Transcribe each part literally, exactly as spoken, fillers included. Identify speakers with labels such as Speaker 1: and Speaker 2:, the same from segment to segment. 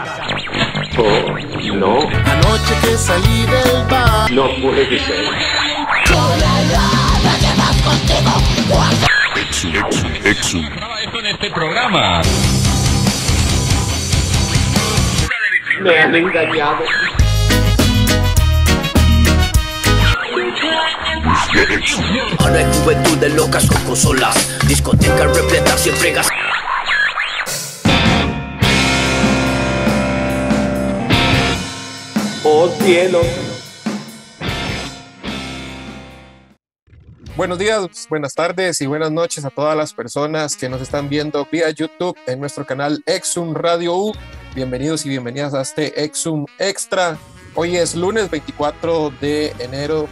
Speaker 1: Oh, no.
Speaker 2: Anoche que salí del bar.
Speaker 1: No puede ser.
Speaker 3: Exum, Exum, Exum.
Speaker 4: En este programa.
Speaker 1: Me han engañado.
Speaker 5: Ahora hay juventud de locas con consolas, discotecas repletas siempre gas.
Speaker 1: Oh cielos.
Speaker 6: Buenos días, buenas tardes y buenas noches a todas las personas que nos están viendo vía YouTube en nuestro canal Exum Radio U. Bienvenidos y bienvenidas a este Exum Extra. Hoy es lunes veinticuatro de enero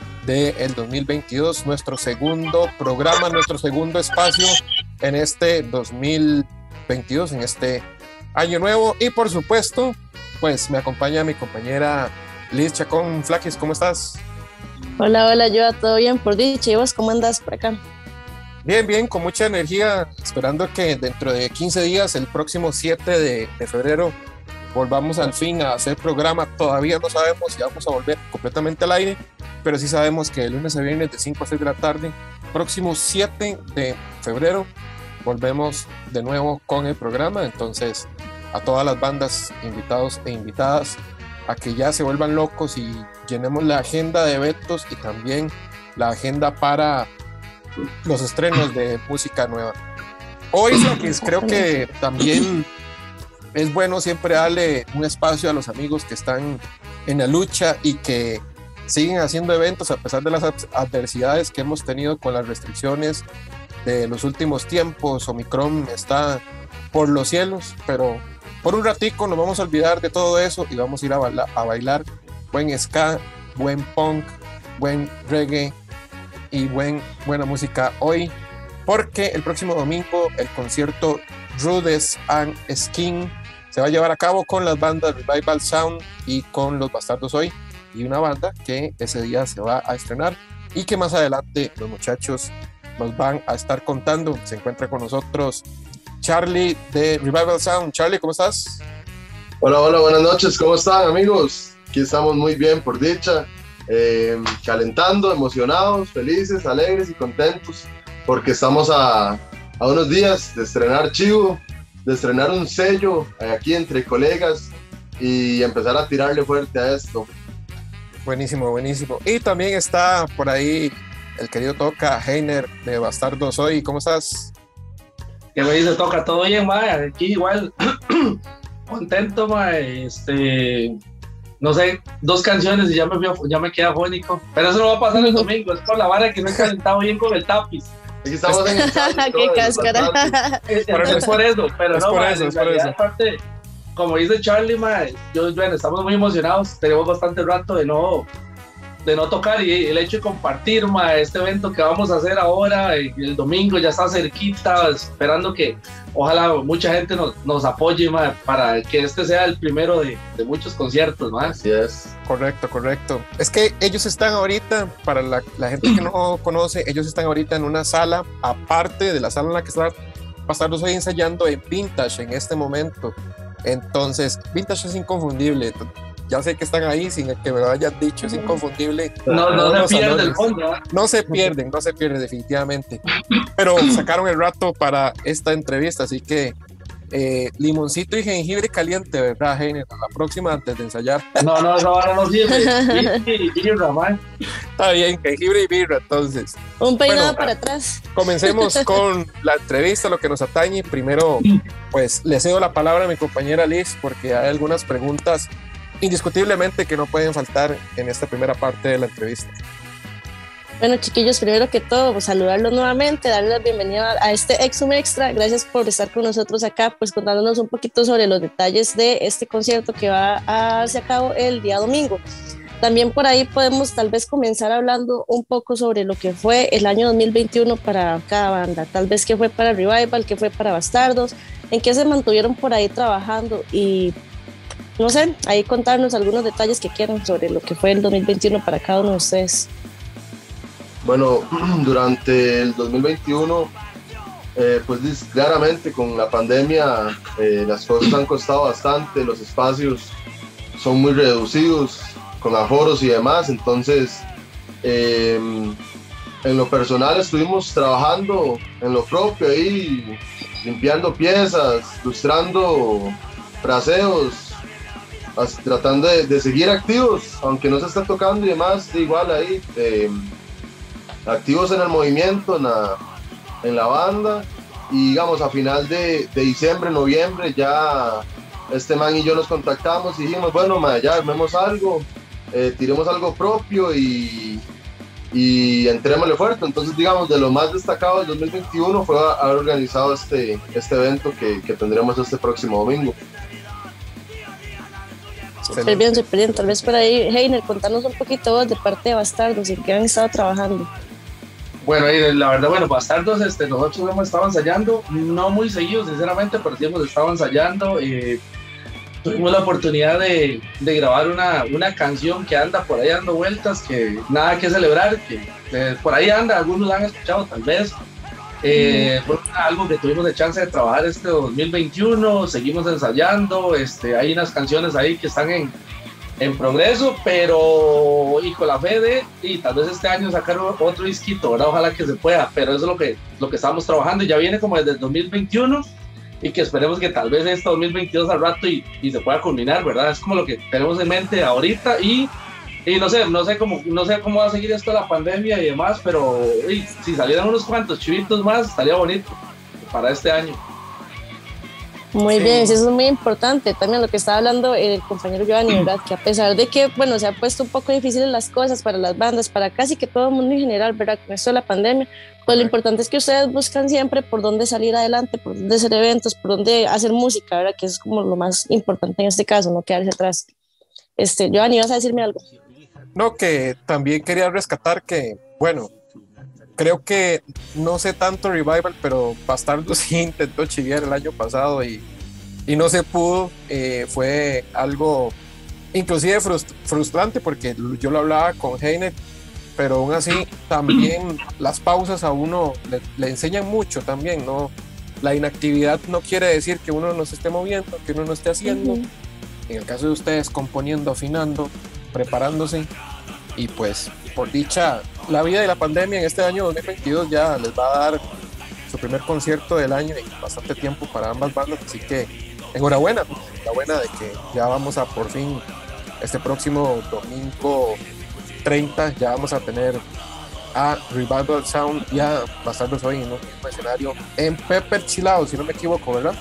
Speaker 6: del dos mil veintidós, nuestro segundo programa, nuestro segundo espacio en este dos mil veintidós, en este año nuevo. Y por supuesto, pues me acompaña mi compañera Liz Chacón. Flaquis, ¿cómo estás?
Speaker 7: Hola, hola, yo todo bien por dicha. ¿Y vos cómo andas por acá?
Speaker 6: Bien, bien, con mucha energía, esperando que dentro de quince días, el próximo siete de, de febrero, volvamos al fin a hacer programa. Todavía no sabemos si vamos a volver completamente al aire, pero sí sabemos que de lunes a viernes de cinco a seis de la tarde, próximo siete de febrero, volvemos de nuevo con el programa. Entonces, a todas las bandas, invitados e invitadas, a que ya se vuelvan locos y llenemos la agenda de eventos y también la agenda para los estrenos de música nueva. Hoy pues, creo que también es bueno siempre darle un espacio a los amigos que están en la lucha y que siguen haciendo eventos a pesar de las adversidades que hemos tenido con las restricciones de los últimos tiempos. Omicron está por los cielos, pero por un ratico nos vamos a olvidar de todo eso y vamos a ir a, baila, a bailar buen ska, buen punk, buen reggae y buen, buena música hoy, porque el próximo domingo el concierto Rudes and Skin se va a llevar a cabo con las bandas Revival Sound y con Los Bastardos Hoy, y una banda que ese día se va a estrenar y que más adelante los muchachos nos van a estar contando. Se encuentra con nosotros Charlie de Revival Sound. Charlie, ¿cómo estás?
Speaker 8: Hola, hola, buenas noches, ¿cómo están, amigos? Aquí estamos muy bien, por dicha, eh, calentando, emocionados, felices, alegres y contentos, porque estamos a, a unos días de estrenar Chivo, de estrenar un sello aquí entre colegas y empezar a tirarle fuerte a esto.
Speaker 6: Buenísimo, buenísimo. Y también está por ahí el querido Toca Heiner de Bastardos Hoy. ¿Cómo estás?
Speaker 9: Que me dice Toca, todo bien, ma, aquí igual contento, ma, este, no sé, dos canciones y ya me, ya me queda fónico, pero eso no va a pasar el domingo, es por la vara que no he calentado bien con el tapiz.
Speaker 8: Aquí estamos en el
Speaker 7: ¡Qué cáscara!
Speaker 9: Es, es, es por eso, pero
Speaker 6: es
Speaker 9: no,
Speaker 6: por
Speaker 9: ma,
Speaker 6: eso,
Speaker 9: en
Speaker 6: es por
Speaker 9: realidad,
Speaker 6: eso.
Speaker 9: aparte, como dice Charlie, ma, yo, bueno, estamos muy emocionados, tenemos bastante rato de no, de no tocar, y el hecho de compartir, ma, este evento que vamos a hacer ahora, el domingo ya está cerquita, esperando que ojalá mucha gente nos, nos apoye, ma, para que este sea el primero de, de muchos conciertos, ma.
Speaker 8: Así es.
Speaker 6: Correcto, correcto. Es que ellos están ahorita, para la, la gente que no conoce, ellos están ahorita en una sala, aparte de la sala en la que está Bastardos Hoy ensayando, en Vintage en este momento. Entonces, Vintage es inconfundible. Ya sé que están ahí sin que me lo hayan dicho, es inconfundible.
Speaker 9: No, no, no se pierde el fondo. ¿eh?
Speaker 6: No se pierden, no se pierden definitivamente. Pero sacaron el rato para esta entrevista, así que eh, limoncito y jengibre caliente, ¿verdad, Heiner? La próxima antes de ensayar.
Speaker 9: No, no, no, ahora no sirve. Birra, man.
Speaker 6: Está bien, jengibre y birra, entonces.
Speaker 7: Un peinado
Speaker 6: Bueno,
Speaker 7: para atrás.
Speaker 6: Comencemos con la entrevista, lo que nos atañe. Primero, pues le cedo la palabra a mi compañera Liz, porque hay algunas preguntas indiscutiblemente que no pueden faltar en esta primera parte de la entrevista.
Speaker 7: Bueno, chiquillos, primero que todo, pues, saludarlos nuevamente, darles la bienvenida a este Exum Extra. Gracias por estar con nosotros acá, pues contándonos un poquito sobre los detalles de este concierto que va a darse a cabo el día domingo. También por ahí podemos tal vez comenzar hablando un poco sobre lo que fue el año dos mil veintiuno para cada banda, tal vez qué fue para Revival, qué fue para Bastardos, en qué se mantuvieron por ahí trabajando y no sé, ahí contarnos algunos detalles que quieran sobre lo que fue el dos mil veintiuno para cada uno de ustedes.
Speaker 8: Bueno, durante el dos mil veintiuno eh, pues claramente con la pandemia eh, las cosas han costado bastante, los espacios son muy reducidos con aforos y demás, entonces eh, en lo personal estuvimos trabajando en lo propio ahí, limpiando piezas, lustrando fraseos, tratando de, de seguir activos, aunque no se está tocando y demás, igual ahí, eh, activos en el movimiento, en la, en la banda, y digamos a final de, de diciembre, noviembre, ya este man y yo nos contactamos y dijimos, bueno, ma, ya armemos algo, eh, tiremos algo propio y, y entrémosle fuerte. Entonces, digamos, de lo más destacado del dos mil veintiuno fue haber organizado este, este evento que, que tendremos este próximo domingo.
Speaker 7: Súper bien, súper bien. Tal vez por ahí, Heiner, contanos un poquito vos de parte de Bastardos, en qué han estado trabajando.
Speaker 9: Bueno, y la verdad, bueno, Bastardos, este, nosotros hemos estado ensayando, no muy seguido, sinceramente, pero sí hemos estado ensayando. Eh, tuvimos la oportunidad de, de grabar una, una canción que anda por ahí dando vueltas, que nada que celebrar, que eh, por ahí anda, algunos la han escuchado tal vez. Eh, fue algo que tuvimos de chance de trabajar este dos mil veintiuno, seguimos ensayando, este, hay unas canciones ahí que están en, en progreso, pero y con la fe de, y tal vez este año sacar otro disquito, ¿verdad? Ojalá que se pueda, pero eso es lo que, lo que estamos trabajando y ya viene como desde el dos mil veintiuno y que esperemos que tal vez este dos mil veintidós al rato y, y se pueda culminar, ¿verdad? Es como lo que tenemos en mente ahorita y Y no sé, no sé cómo, no sé cómo va a seguir esto de la pandemia y demás, pero y, si salieran unos cuantos chivitos más, estaría bonito para este año.
Speaker 7: Muy
Speaker 9: Sí.
Speaker 7: bien, eso es muy importante. También lo que estaba hablando el compañero Giovanni, ¿verdad? Que a pesar de que, bueno, se han puesto un poco difíciles las cosas para las bandas, para casi que todo el mundo en general, ¿verdad? Con esto de la pandemia, pues lo importante es que ustedes buscan siempre por dónde salir adelante, por dónde hacer eventos, por dónde hacer música, ¿verdad? Que es como lo más importante en este caso, no quedarse atrás. Este, Giovanni, ¿vas a decirme algo?
Speaker 6: No, que también quería rescatar que, bueno, creo que no sé tanto Revival, pero Bastardos sí intentó chiviar el año pasado y, y no se pudo. Eh, fue algo inclusive frust- frustrante porque yo lo hablaba con Heiner, pero aún así también las pausas a uno le, le enseñan mucho también, ¿no? La inactividad no quiere decir que uno no se esté moviendo, que uno no esté haciendo. Uh-huh. En el caso de ustedes, componiendo, afinando, preparándose, y pues por dicha la vida y la pandemia en este año dos mil veintidós ya les va a dar su primer concierto del año y bastante tiempo para ambas bandas, así que enhorabuena, enhorabuena de que ya vamos a por fin este próximo domingo treinta ya vamos a tener a Revival Sound y a Bastardos hoy en un mismo escenario en Pepper Chill Out, si no me equivoco, ¿verdad?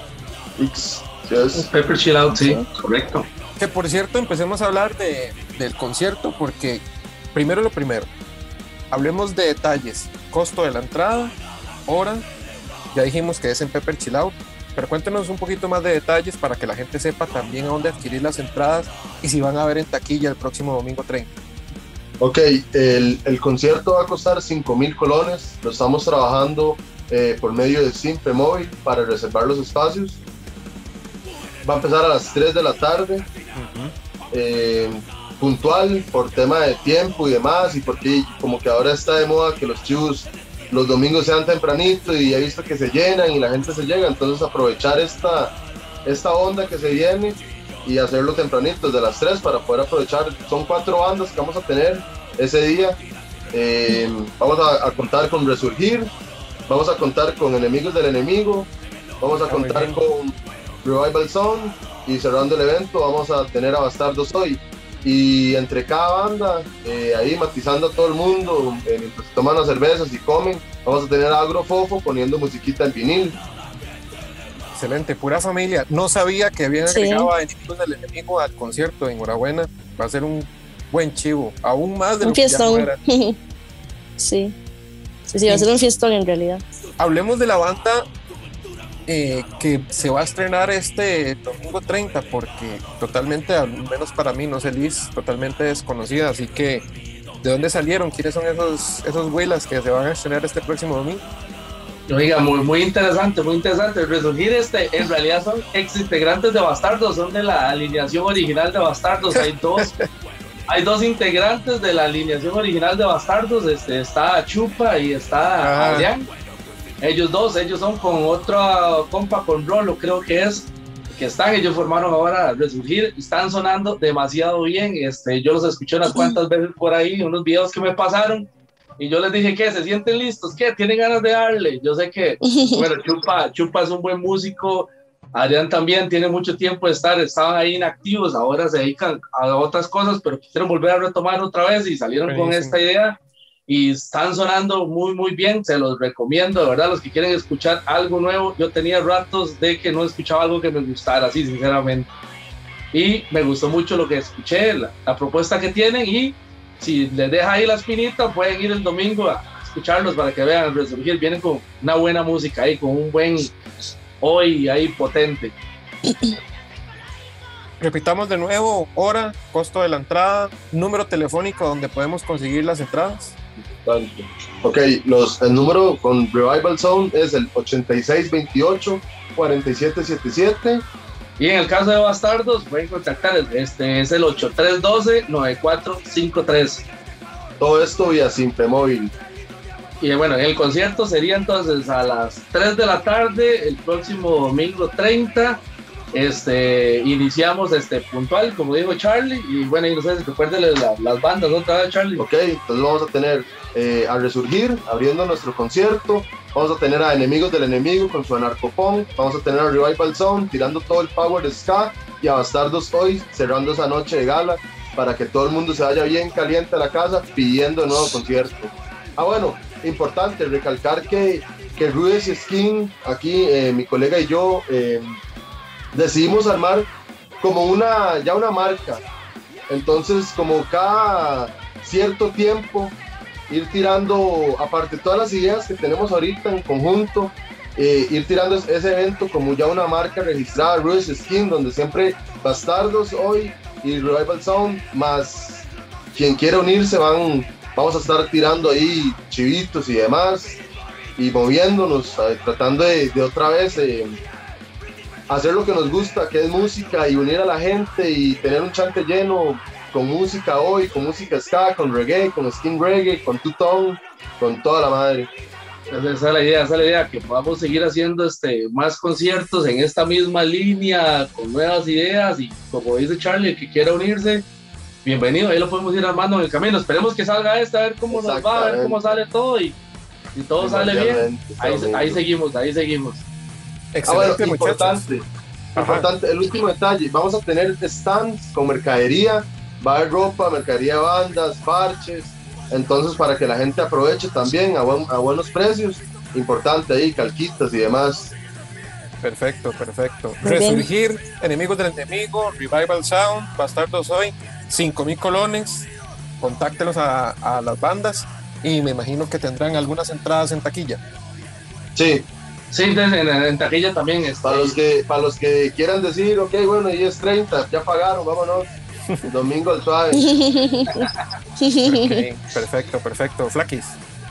Speaker 8: X, yes.
Speaker 9: Pepper Chill Out, sí, sí, correcto.
Speaker 6: Que por cierto, empecemos a hablar de, del concierto, porque primero lo primero, hablemos de detalles, costo de la entrada, hora, ya dijimos que es en Pepper Chill Out, pero cuéntenos un poquito más de detalles para que la gente sepa también a dónde adquirir las entradas y si van a ver en taquilla el próximo domingo treinta.
Speaker 8: Ok, el, el concierto va a costar cinco mil colones, lo estamos trabajando eh, por medio de Simpe Móvil para reservar los espacios. Va a empezar a las tres de la tarde, uh-huh. eh, puntual por tema de tiempo y demás, y porque como que ahora está de moda que los chivos los domingos sean tempranito y he visto que se llenan y la gente se llega, entonces aprovechar esta, esta onda que se viene y hacerlo tempranito desde las tres para poder aprovechar. Son cuatro bandas que vamos a tener ese día. Eh, vamos a, a contar con Resurgir, vamos a contar con Enemigos del Enemigo, vamos a contar con Revival Sound y cerrando el evento vamos a tener a Bastardos hoy. Y entre cada banda, eh, ahí matizando a todo el mundo, eh, mientras se toman las cervezas y comen, vamos a tener a Agrofofo poniendo musiquita en vinil.
Speaker 6: Excelente, pura familia. No sabía que habían agregado sí. a Enemigos del Enemigo al concierto. Enhorabuena, va a ser un buen chivo, aún más de
Speaker 7: un
Speaker 6: lo
Speaker 7: fiestón.
Speaker 6: que ya no era.
Speaker 7: sí. sí, sí, va a ser un fiestón en realidad.
Speaker 6: Hablemos de la banda eh, que se va a estrenar este domingo treinta, porque totalmente, al menos para mí, no sé, Liz, totalmente desconocida, así que ¿de dónde salieron? ¿Quiénes son esos, esos güilas que se van a estrenar este próximo domingo?
Speaker 9: Oiga, muy, muy interesante, muy interesante. Resurgir, este, en realidad son ex integrantes de Bastardos, son de la alineación original de Bastardos. Hay dos, hay dos integrantes de la alineación original de Bastardos, este, está Chupa y está ah. Adrián. Ellos dos, ellos son con otro compa, con Rolo, creo que es, que están, ellos formaron ahora Resurgir, están sonando demasiado bien. Este, yo los escuché unas cuantas veces por ahí, unos videos que me pasaron, y yo les dije, ¿qué? ¿Se sienten listos? ¿Qué? ¿Tienen ganas de darle? Yo sé que, bueno, Chupa, Chupa es un buen músico, Adrián también tiene mucho tiempo de estar, estaban ahí inactivos, ahora se dedican a otras cosas, pero quisieron volver a retomar otra vez y salieron Buenísimo. Con esta idea. Y están sonando muy muy bien, se los recomiendo, de verdad, los que quieren escuchar algo nuevo. Yo tenía ratos de que no escuchaba algo que me gustara, así sinceramente, y me gustó mucho lo que escuché, la, la propuesta que tienen, y si les deja ahí la espinita, pueden ir el domingo a escucharlos para que vean Resurgir. Vienen con una buena música ahí, con un buen hoy ahí potente.
Speaker 6: Repitamos de nuevo: hora, costo de la entrada, número telefónico donde podemos conseguir las entradas.
Speaker 8: Ok, los, el número con Revival Sound es el ochenta y seis veintiocho cuarenta y siete setenta y siete,
Speaker 9: y en el caso de Bastardos pueden contactar, este es el ocho tres uno dos nueve cuatro cinco tres.
Speaker 8: Todo esto vía Simple Móvil.
Speaker 9: Y bueno, el concierto sería entonces a las tres de la tarde el próximo domingo treinta. Este, iniciamos este puntual, como dijo Charlie, y bueno, y no sé si recuerden la, las bandas otra vez, Charlie.
Speaker 8: Ok, entonces vamos a tener eh, a Resurgir abriendo nuestro concierto, vamos a tener a Enemigos del Enemigo con su anarcopunk, vamos a tener a Revival Sound tirando todo el power de ska, y a Bastardos Hoy cerrando esa noche de gala para que todo el mundo se vaya bien caliente a la casa pidiendo el nuevo concierto. Ah, bueno, importante recalcar que, que Rudes Skin, aquí eh, mi colega y yo, eh, decidimos armar como una, ya una marca. Entonces, como cada cierto tiempo ir tirando, aparte de todas las ideas que tenemos ahorita en conjunto, eh, ir tirando ese evento como ya una marca registrada, Rudes Skin, donde siempre Bastardos Hoy y Revival Sound, más quien quiera unirse, van, vamos a estar tirando ahí chivitos y demás, y moviéndonos, eh, tratando de, de otra vez eh, hacer lo que nos gusta, que es música, y unir a la gente y tener un chante lleno con música hoy, con música ska, con reggae, con skin reggae, con two-tone, con toda la madre.
Speaker 9: Esa es la idea, esa es la idea, que podamos seguir haciendo este, más conciertos en esta misma línea, con nuevas ideas, y como dice Charlie, el que quiera unirse, bienvenido, ahí lo podemos ir armando en el camino. Esperemos que salga esta, a ver cómo nos va, a ver cómo sale todo, y si todo sale bien, ahí, ahí seguimos, ahí seguimos.
Speaker 6: Excelente,
Speaker 8: ah, bueno, importante, importante, el último detalle, vamos a tener stands con mercadería, va a haber ropa, mercadería de bandas, parches, entonces para que la gente aproveche también a, buen, a buenos precios, importante ahí, calquitas y demás.
Speaker 6: Perfecto, perfecto. Resurgir, Enemigos del Enemigo, Revival Sound, Bastardos Hoy, cinco mil colones, contáctenos a, a las bandas, y me imagino que tendrán algunas entradas en taquilla.
Speaker 8: Sí.
Speaker 9: Sí, en, en, en taquilla también está.
Speaker 8: Para los que, para los que quieran decir, ok, bueno, y es treinta, ya pagaron, vámonos. Domingo al suave.
Speaker 6: Okay, perfecto, perfecto. Flaquis.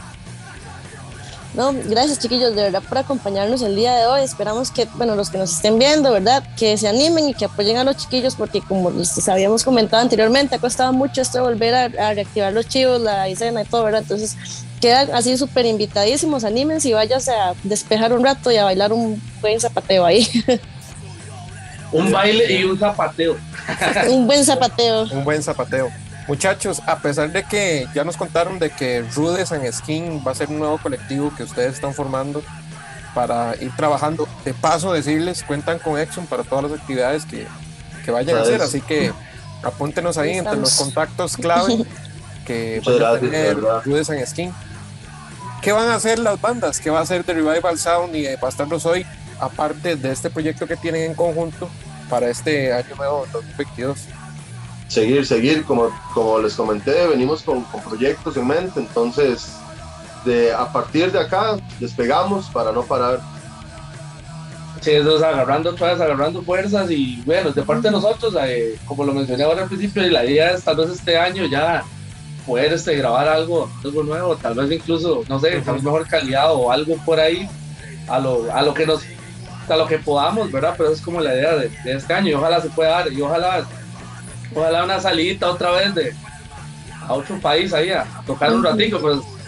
Speaker 7: No, gracias chiquillos, de verdad, por acompañarnos el día de hoy. Esperamos que, bueno, los que nos estén viendo, ¿verdad?, que se animen y que apoyen a los chiquillos, porque como les habíamos comentado anteriormente, ha costado mucho esto de volver a, a reactivar los chivos, la escena y todo, ¿verdad? Entonces quedan así súper invitadísimos, anímense y váyanse a despejar un rato y a bailar un buen zapateo ahí.
Speaker 9: Un baile y un zapateo.
Speaker 7: Un buen zapateo.
Speaker 6: Un buen zapateo. Muchachos, a pesar de que ya nos contaron de que Rudes and Skin va a ser un nuevo colectivo que ustedes están formando para ir trabajando, de paso decirles, cuentan con Exxon para todas las actividades que, que vayan a hacer, así que apúntenos ahí entre los contactos clave que van a tener Rudes and Skin. ¿Qué van a hacer las bandas? ¿Qué va a hacer de Revival Sound y de Bastardos Hoy, aparte de este proyecto que tienen en conjunto para este año nuevo dos mil veintidós?
Speaker 8: Seguir, seguir, como, como les comenté, venimos con, con proyectos en mente, entonces de, a partir de acá despegamos para no parar.
Speaker 9: Sí, entonces agarrando otra vez, agarrando fuerzas, y bueno, de parte de nosotros, eh, como lo mencioné ahora al principio, la idea es tal vez este año ya poder este, grabar algo, algo nuevo, tal vez incluso, no sé, tal vez mejor calidad o algo por ahí, a lo, a lo que nos, a lo que podamos, ¿verdad? Pero es como la idea de, de este año, y ojalá se pueda dar, y ojalá Ojalá una salidita otra vez de a otro país ahí a, a tocar un ratito, pues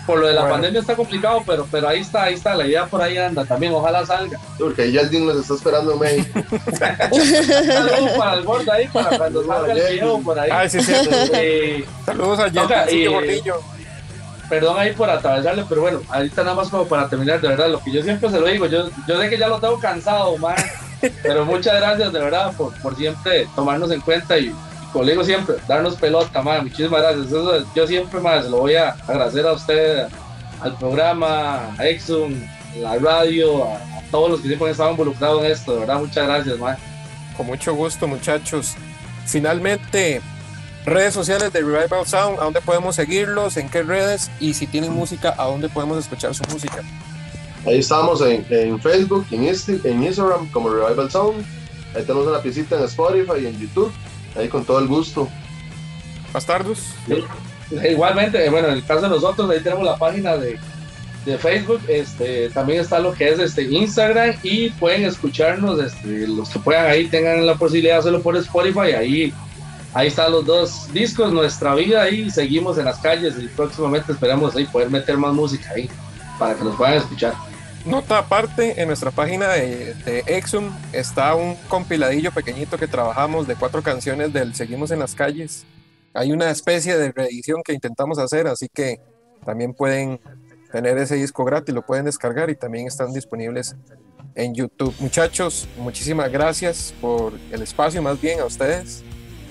Speaker 9: por lo de la
Speaker 6: Bueno.
Speaker 9: pandemia está complicado, pero, pero ahí está, ahí está, la idea por ahí anda también, ojalá salga.
Speaker 8: Porque ahí Yaldín nos está esperando en México.
Speaker 9: Saludos para el gordo ahí, para cuando salga el video por ahí.
Speaker 6: Ay, sí, sí.
Speaker 9: Eh,
Speaker 6: Saludos a
Speaker 9: Toca,
Speaker 6: Jenny
Speaker 9: eh,
Speaker 6: Gordillo.
Speaker 9: Perdón ahí por atravesarle, pero bueno, ahorita nada más como para terminar, de verdad, lo que yo siempre se lo digo, yo, yo sé que ya lo tengo cansado, man, pero muchas gracias de verdad por, por siempre tomarnos en cuenta y, y como le digo siempre, darnos pelota, man, muchísimas gracias. Eso, yo siempre más lo voy a agradecer a usted, al programa, a Exum, a la radio, a, a todos los que siempre han estado involucrados en esto, de verdad, muchas gracias, man.
Speaker 6: Con mucho gusto, muchachos. Finalmente, redes sociales de Revival Sound, ¿a dónde podemos seguirlos? ¿En qué redes? Y si tienen música, ¿a dónde podemos escuchar su música?
Speaker 8: Ahí estamos en, en Facebook, en, Insti- en Instagram como Revival Sound. Ahí tenemos una piecita en Spotify y en YouTube. Ahí con todo el gusto.
Speaker 6: Bastardos.
Speaker 9: Igualmente, bueno, en el caso de nosotros, ahí tenemos la página de, de Facebook, este, también está lo que es este Instagram y pueden escucharnos, este, los que puedan ahí tengan la posibilidad de hacerlo por Spotify, ahí, ahí están los dos discos, Nuestra Vida, ahí seguimos en las calles y próximamente esperamos ahí poder meter más música ahí para que nos puedan escuchar.
Speaker 6: Nota aparte, en nuestra página de, de Exum está un compiladillo pequeñito que trabajamos de cuatro canciones del Seguimos en las Calles. Hay una especie de reedición que intentamos hacer, así que también pueden tener ese disco gratis, lo pueden descargar y también están disponibles en YouTube. Muchachos, muchísimas gracias por el espacio, más bien a ustedes.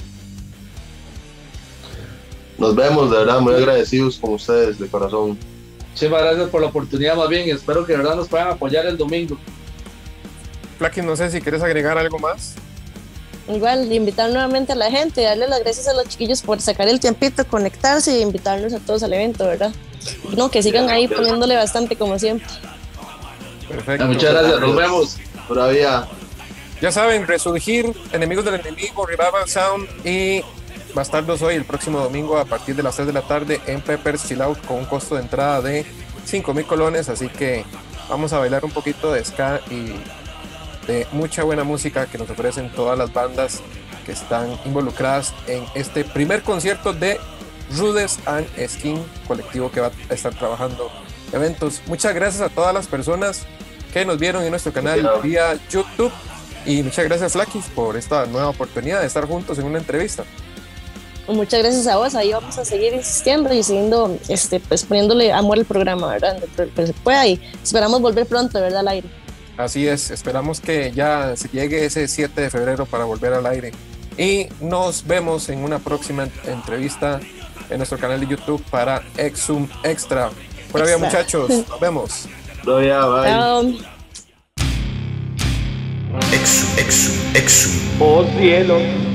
Speaker 8: Nos vemos, de verdad, muy agradecidos con ustedes, de corazón.
Speaker 9: Muchísimas gracias por la oportunidad más bien y espero que de verdad nos puedan apoyar el domingo.
Speaker 6: Flaky, no sé si quieres agregar algo más.
Speaker 7: Igual, invitar nuevamente a la gente, darle las gracias a los chiquillos por sacar el tiempito, conectarse e invitarnos a todos al evento, ¿verdad? Y no, que sigan ahí poniéndole bastante como siempre.
Speaker 6: Perfecto.
Speaker 9: Muchas gracias, nos vemos.
Speaker 8: Todavía.
Speaker 6: Ya saben, Resurgir, Enemigos del Enemigo, Revival Sound y Bastardos hoy el próximo domingo a partir de las seis de la tarde en Peppers Chill Out con un costo de entrada de cinco mil colones, así que vamos a bailar un poquito de ska y de mucha buena música que nos ofrecen todas las bandas que están involucradas en este primer concierto de Rudes and Skin, colectivo que va a estar trabajando eventos. Muchas gracias a todas las personas que nos vieron en nuestro canal vía YouTube y muchas gracias, Flaky, por esta nueva oportunidad de estar juntos en una entrevista.
Speaker 7: Muchas gracias a vos, ahí vamos a seguir insistiendo y siguiendo, este, pues poniéndole amor al programa, ¿verdad? Pero se pueda y esperamos volver pronto, ¿verdad? Al aire.
Speaker 6: Así es, esperamos que ya se llegue ese siete de febrero para volver al aire. Y nos vemos en una próxima entrevista en nuestro canal de YouTube para Exum Extra. Buena vida, muchachos, nos vemos.
Speaker 8: Todavía, bye.
Speaker 7: Chao.
Speaker 5: Exum, exum, exum.
Speaker 1: Oh cielo.